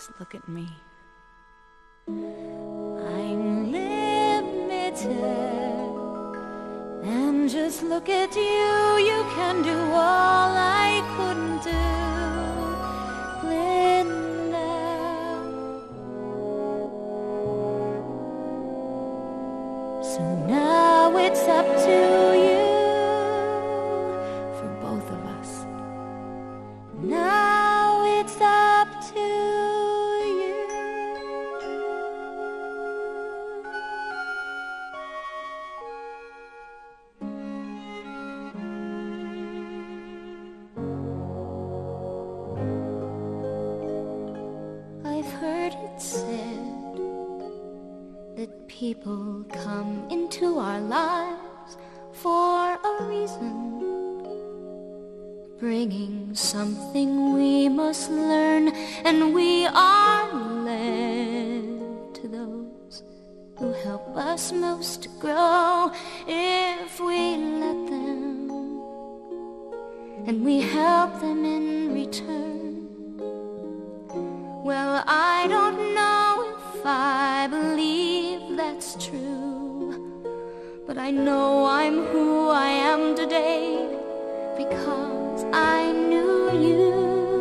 Just look at me. I'm limited, and just look at you. You can do all I couldn't do, Linda. So now it's up to you, for both of us. Now it's up to you. I've heard it said that people come into our lives for a reason, bringing something we must learn, and we are led to those who help us most to grow if we let them, and we help them in return. Well, I don't know if I believe that's true, but I know I'm who I am today because I knew you.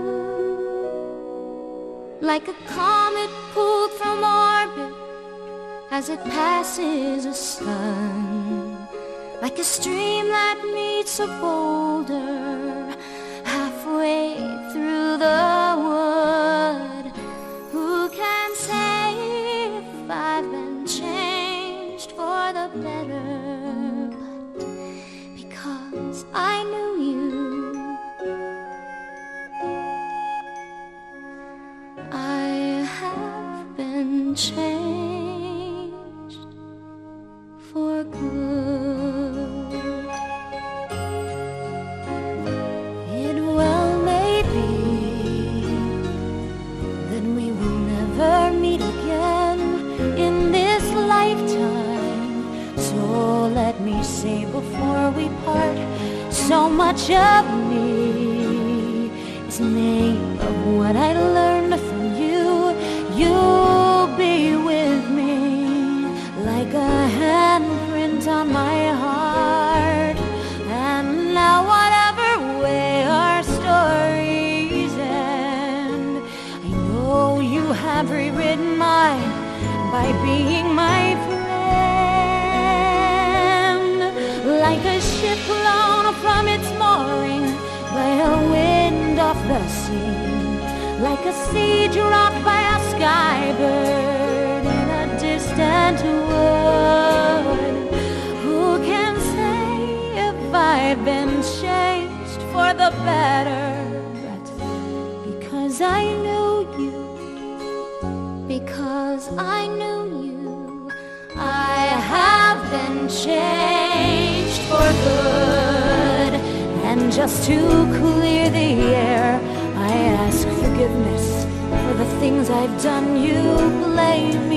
Like a comet pulled from orbit as it passes a sun, like a stream that meets a boulder halfway through the wood. Who can say if I've been changed for the better? But because I knew you, I have been changed for good. It well may be that we will never meet again in this lifetime. So let me say before we part, so much of me is made of what I learned from you. You'll be with me like a handprint on my heart. And now whatever way our stories end, I know you have rewritten mine by being my friend. Like a ship blown from its mooring by a wind off the sea, like a seed dropped by a skybird in a distant wood. Who can say if I've been changed for the better? But because I knew you, because I knew you, I have been changed for good. And just to clear the air, I ask forgiveness for the things I've done. You blame me.